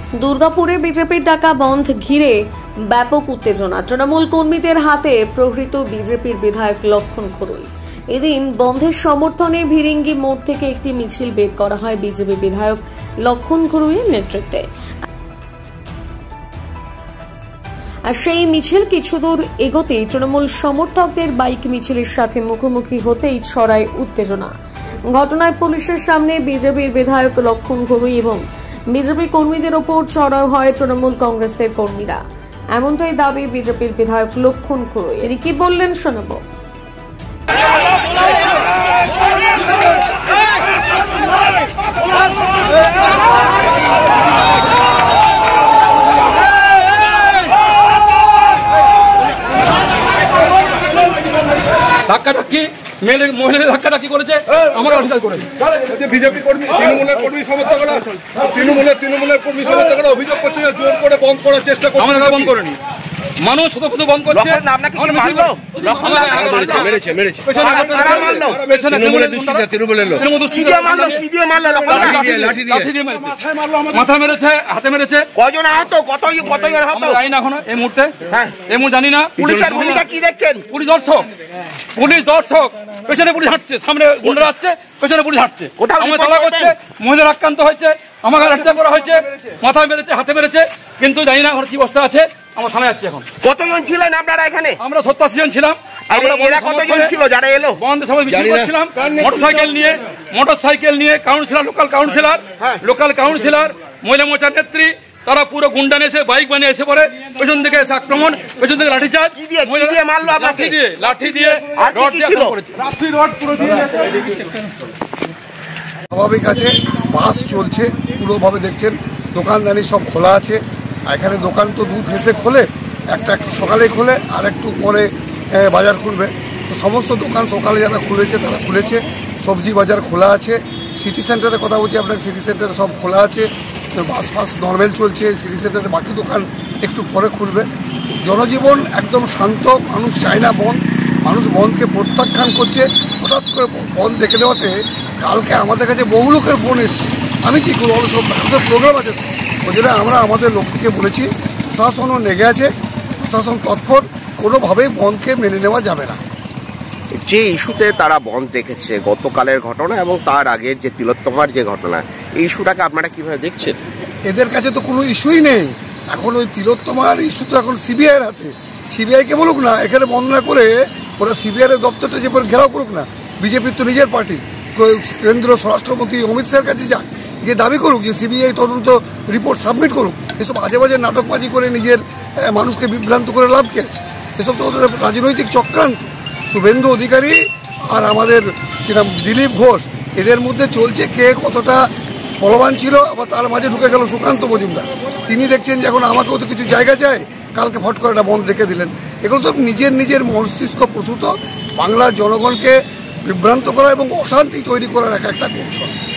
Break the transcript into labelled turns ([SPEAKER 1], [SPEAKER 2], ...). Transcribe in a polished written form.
[SPEAKER 1] দুর্গাপুরে বিজেপির ডাকা বন্ধ ঘিরে ব্যাপক উত্তেজনা। তৃণমূল কর্মীদের হাতে প্রহৃত বিজেপির বিধায়ক লক্ষণ ঘরুই। এদিন বন্ধের সমর্থনে ভিরিঙ্গি মোড় থেকে একটি মিছিল বের করা হয় বিজেপি বিধায়ক লক্ষণ ঘরুইয়ের নেতৃত্বে। আর সেই মিছিল কিছুদূর এগোতেই তৃণমূল সমর্থকদের বাইক মিছিলের সাথে মুখোমুখি হতেই ছড়ায় উত্তেজনা। ঘটনায় পুলিশের সামনে বিজেপির বিধায়ক লক্ষণ ঘরুই এবং বিজেপি কর্মীদের ওপর চড়াও হয় তৃণমূল কংগ্রেসের কর্মীরা। এমনটাই দাবি বিজেপির বিধায়ক লক্ষণ ঘরুই। এর কি বললেন শোনাবো।
[SPEAKER 2] ধাক্কাধাক্কি মহিলাদের ধাক্কাধাক্কি করেছে, আমার অধিকার করেছে।
[SPEAKER 3] বিজেপি কর্মী তৃণমূলের কর্মী সমর্থকরা অভিযোগ করছে যে জোর করে বন্ধ করার চেষ্টা করছে।
[SPEAKER 2] আমরা বন্ধ করিনি, মানুষ শুধু বন্ধ করছে। মাথা মেরেছে, হাতে মেরেছে।
[SPEAKER 4] কয়জন আহত, কত আহত
[SPEAKER 2] জানি না এখনো এই মুহূর্তে, এই মুহূর্তে জানি না।
[SPEAKER 4] পুলিশের ভূমিকা কি দেখছেন?
[SPEAKER 2] পুলিশ দর্শক পেছনে পুলিশ হাঁটছে, সামনে গুন্ডা যাচ্ছে, পেছনে পুলিশ হাঁটছে, আমার তালা করছে। মহিলার আক্রান্ত হয়েছে, আমাকে লাঠিচার্জ করা হয়েছে, মাথায় মেরেছে, হাতে মেরেছে, কিন্তু জানি না এখন কি অবস্থা আছে। আমার থানায় যাচ্ছে এখন।
[SPEAKER 4] কতজন ছিলেন আপনারা এখানে?
[SPEAKER 2] আমরা 87 জন ছিলাম।
[SPEAKER 4] কতজন ছিল যারা এলো?
[SPEAKER 2] বন্ধের সময় মিছিল করছিলাম মোটরসাইকেল নিয়ে লোকাল কাউন্সিলর, মহিলা মোর্চার নেত্রী, তারা পুরো গুন্ডা নিয়ে এসে বাইক বানিয়ে এসে পড়ে, পেছন থেকে এসে আক্রমণ, পেছন থেকে লাঠিচার্জ, লাঠি দিয়ে
[SPEAKER 3] স্বাভাবিক আছে। বাস চলছে পুরোভাবে, দেখছেন দোকানদানি সব খোলা আছে। এখানে দোকান তো দু ফেসে খোলে, একটু সকালে খোলে আর একটু পরে বাজার খুলবে। তো সমস্ত দোকান সকালে যারা খুলেছে তারা খুলেছে, সবজি বাজার খোলা আছে। সিটি সেন্টারের কথা বলছি আপনার, সিটি সেন্টারে সব খোলা আছে, বাস ফাস নর্মাল চলছে। সিটি সেন্টারে বাকি দোকান একটু পরে খুলবে। জনজীবন একদম শান্ত, মানুষ চায় না বন্ধ, মানুষ বন্ধকে প্রত্যাখ্যান করছে। হঠাৎ করে বন্ধ দেখে দেওয়াতে কালকে আমাদের কাছে বহু লোকের ফোন এসছে, আমি কী করবো, সব মানুষের প্রোগ্রাম আছে। ওই জন্য আমরা আমাদের লোকটিকে বলেছি, প্রশাসনও লেগে আছে, প্রশাসন তৎপর, কোনোভাবেই বন্ধকে মেনে নেওয়া যাবে না।
[SPEAKER 4] যে ইস্যুতে তারা বন্ধ রেখেছে, গতকালের ঘটনা এবং তার আগের যে তিলোত্তমার যে ঘটনা, এই ইস্যুটাকে আপনারা কিভাবে দেখছেন?
[SPEAKER 3] এদের কাছে তো কোনো ইস্যুই নেই এখন। ওই তিলোত্তমার ইস্যু তো এখন সিবিআইয়ের হাতে। সিবিআইকে বলুক না, এখানে বন্ধ না করে ওরা সিবিআইয়ের দপ্তরটা যে ঘেরাও করুক না। বিজেপির তো নিজের পার্টি, কেন্দ্রীয় স্বরাষ্ট্রমন্ত্রী অমিত শাহের কাছে যাক, গিয়ে দাবি করুক যে সিবিআই তদন্ত রিপোর্ট সাবমিট করুক। এসব বাজে বাজে নাটকবাজি করে নিজের মানুষকে বিভ্রান্ত করে লাভ কি আছে? এসব তো ওদের রাজনৈতিক চক্রান্ত। শুভেন্দু অধিকারী আর আমাদের কিনা দিলীপ ঘোষ, এদের মধ্যে চলছে কে কতটা বলবান ছিল। আবার তার মাঝে ঢুকে গেল সুকান্ত মজুমদার, তিনি দেখছেন যে এখন আমাকেও তো কিছু জায়গা চাই, কালকে ফট করে একটা বন্ধ রেখে দিলেন। এগুলো সব নিজের মস্তিষ্ক প্রসূত বাংলার জনগণকে বিভ্রান্ত করা এবং অশান্তি তৈরি করার একটা কৌশল।